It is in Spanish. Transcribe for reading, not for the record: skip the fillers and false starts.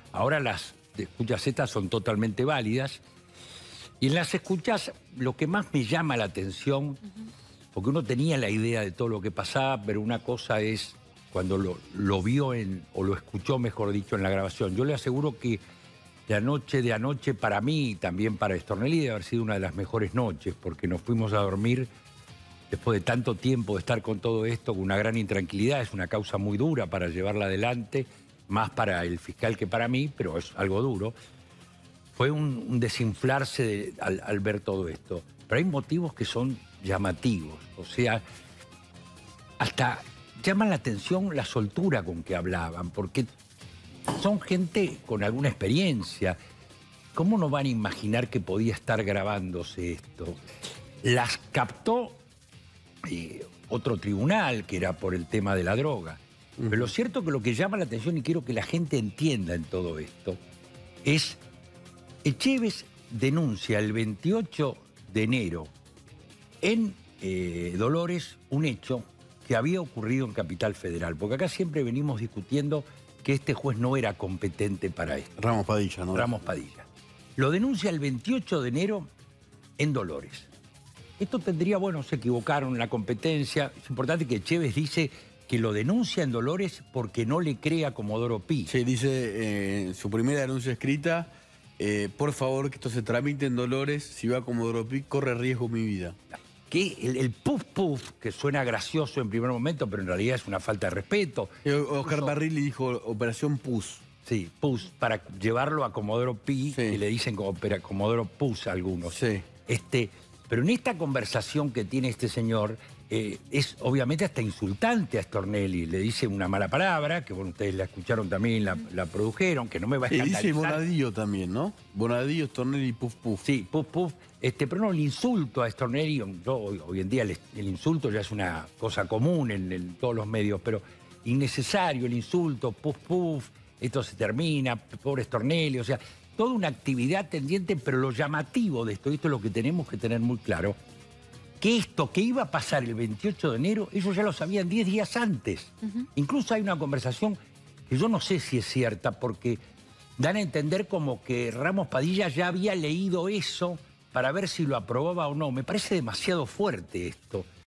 Ahora las escuchas estas son totalmente válidas. Y en las escuchas lo que más me llama la atención, porque uno tenía la idea de todo lo que pasaba, pero una cosa es cuando lo vio o lo escuchó, mejor dicho, en la grabación. Yo le aseguro que la noche de anoche para mí y también para Stornelli debe haber sido una de las mejores noches, porque nos fuimos a dormir después de tanto tiempo de estar con todo esto, con una gran intranquilidad. Es una causa muy dura para llevarla adelante, más para el fiscal que para mí, pero es algo duro. Fue un desinflarse al ver todo esto. Pero hay motivos que son llamativos. O sea, hasta llaman la atención la soltura con que hablaban, porque son gente con alguna experiencia. ¿Cómo no van a imaginar que podía estar grabándose esto? Las captó otro tribunal, que era por el tema de la droga. Pero lo cierto que lo que llama la atención, y quiero que la gente entienda en todo esto, es Echevez denuncia el 28 de enero en Dolores un hecho que había ocurrido en Capital Federal, porque acá siempre venimos discutiendo que este juez no era competente para esto. Ramos Padilla, ¿no? Ramos Padilla. Lo denuncia el 28 de enero en Dolores. Esto tendría, bueno, se equivocaron en la competencia. Es importante que Echevez dice que lo denuncia en Dolores porque no le cree a Comodoro Pi. Sí, dice en su primera denuncia escrita, por favor, que esto se tramite en Dolores. Si va a Comodoro Pi, corre riesgo mi vida. Que el puff puff, que suena gracioso en primer momento, pero en realidad es una falta de respeto. Oscar Barrilli dijo Operación PUS. Sí, PUS, para llevarlo a Comodoro Pi, Sí. que le dicen Comodoro PUS a algunos. Sí. Pero en esta conversación que tiene este señor, es obviamente hasta insultante a Stornelli. Le dice una mala palabra, que bueno, ustedes la escucharon también, la produjeron, que no me va a escandalizar. Dice Bonadío también, ¿no? Bonadío, Stornelli, Puf Puf. Sí, puff, puff. Pero no, el insulto a Stornelli, hoy en día el insulto ya es una cosa común en todos los medios, pero innecesario el insulto, puff, puff, esto se termina, pobre Stornelli, o sea, toda una actividad tendiente, pero lo llamativo de esto, y esto es lo que tenemos que tener muy claro, que esto que iba a pasar el 28 de enero, ellos ya lo sabían 10 días antes. Incluso hay una conversación que yo no sé si es cierta, porque dan a entender como que Ramos Padilla ya había leído eso para ver si lo aprobaba o no. Me parece demasiado fuerte esto.